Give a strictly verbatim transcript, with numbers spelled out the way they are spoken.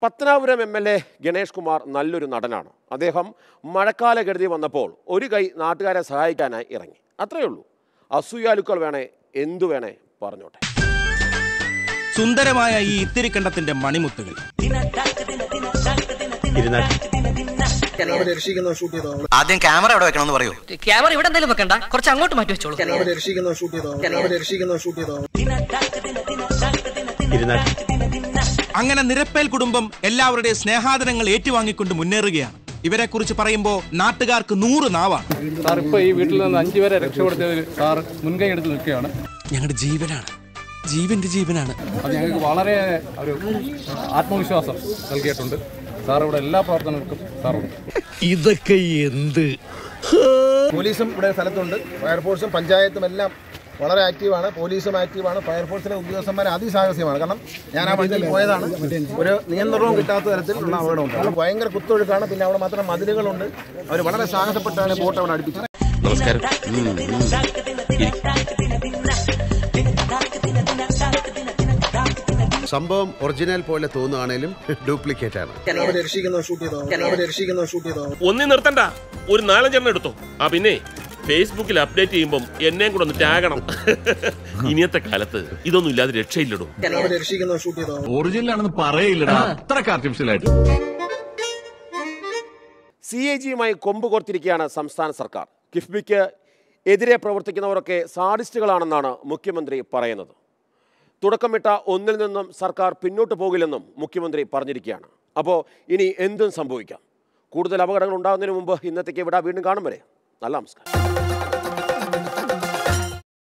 Pathanapuram M L A Ganesh Kumar നല്ലൊരു നടനാണ്. അദ്ദേഹം മഴക്കാലകെടുതി വന്നപ്പോൾ ഒരു കൈ നാട്ടുകാരെ സഹായിക്കാനായി ഇറങ്ങി. അത്രയേ ഉള്ളൂ. അസൂയാലുക്കൾ വേണേ എന്തു വേണേ പറഞ്ഞോട്ടെ. സുന്ദരമായ ഈ ഇത്തിരിക്കണ്ടത്തിന്റെ മണിമുത്തുകൾ ആദ്യം ക്യാമറ എവിടെ വെക്കണമെന്ന് പറയൂ. ക്യാമറ ഇവിടെ എന്തായാലും വെക്കണ്ട, കുറച്ച് അങ്ങോട്ട് മാറ്റി വെച്ചോളൂ. അങ്ങനെ നിരപ്പേൽ കുടുംബം എല്ലാവരുടെയും സ്നേഹാദരങ്ങൾ ഏറ്റുവാങ്ങിക്കൊണ്ട് മുന്നേറുകയാണ്. ഇവരെ കുറിച്ച് പറയുമ്പോൾ നാട്ടുകാർക്ക് നൂറ് നാവാണ്. സാർ ഇപ്പൊ ഈ വീട്ടിൽ നിന്ന് അഞ്ചുപേരെ രക്ഷപ്പെടുത്തിയവർ സാർ മുൻകൈ എടുത്ത് നിൽക്കുകയാണ്. ഞങ്ങളുടെ ജീവനാണ്, ജീവന്റെ ജീവനാണ്. അത് ഞങ്ങൾക്ക് വളരെ ഒരു ആത്മവിശ്വാസം നൽകിയിട്ടുണ്ട്. സാർ ഇവിടെ എല്ലാ പ്രവർത്തനങ്ങൾക്കും സാറുണ്ട്. ഇതൊക്കെ എന്ത്? പോലീസും ഇവിടെ സ്ഥലത്തുണ്ട്, ഫയർഫോഴ്സും പഞ്ചായത്തും എല്ലാം വളരെ ആക്റ്റീവാണ്. പോലീസും ആക്റ്റീവാണ്, ഫയർഫോഴ്സിലെ ഉദ്യോഗസ്ഥന്മാർ അതിസാഹസ്യമാണ്. കാരണം ഞാൻ ആ വണ്ടിയിൽ പോയതാണ്, ഒരു നിയന്ത്രണവും കിട്ടാത്ത തരത്തിലുള്ള അപകടമുണ്ട്. ഭയങ്കര കുത്തൊഴുക്കാണ്. പിന്നെ അവിടെ മാത്രം മതിലുകളുണ്ട്. അവർ വളരെ സാഹസപ്പെട്ടാണ് ബോട്ട് അവിടെ അടുപ്പിച്ചത്. നമസ്കാരം. സംഭവം ഒറിജിനൽ പോലെ തോന്നുകയാണേലും ഡ്യൂപ്ലിക്കേറ്റ് ആണ്. ഒന്നി നിർത്തണ്ട, ഒരു നാലഞ്ചെണ്ണം എടുത്തോ. ആ പിന്നെ ഫേസ്ബുക്കിൽ അപ്ഡേറ്റ് ചെയ്യുമ്പോൾ എന്നെയും കൂടെ ഒന്ന് ടാഗണം. ഇനിയത്തെ കാലത്ത് ഇതൊന്നും ഇല്ലാതെ രക്ഷയില്ലടോ. ഒറിജിനൽ ആണെന്ന് പറയില്ലടാ, അത്രക്ക് ആർട്ടിഫിഷ്യലായിട്ട്. സി എ ജിയുമായി കൊമ്പ് കോർത്തിരിക്കുകയാണ് സംസ്ഥാന സർക്കാർ. കിഫ്ബിക്ക് എതിരെ പ്രവർത്തിക്കുന്നവരൊക്കെ സാഡിസ്റ്റുകളാണെന്നാണ് മുഖ്യമന്ത്രി പറയുന്നത്. തുടക്കമിട്ട ഒന്നിൽ നിന്നും സർക്കാർ പിന്നോട്ട് പോകില്ലെന്നും മുഖ്യമന്ത്രി പറഞ്ഞിരിക്കുകയാണ്. അപ്പോൾ ഇനി എന്തും സംഭവിക്കാം. കൂടുതൽ അപകടങ്ങൾ ഉണ്ടാകുന്നതിന് മുമ്പ് ഇന്നത്തേക്ക് ഇവിടെ വീണ്ടും കാണും വരെ നല്ല നമസ്കാരം.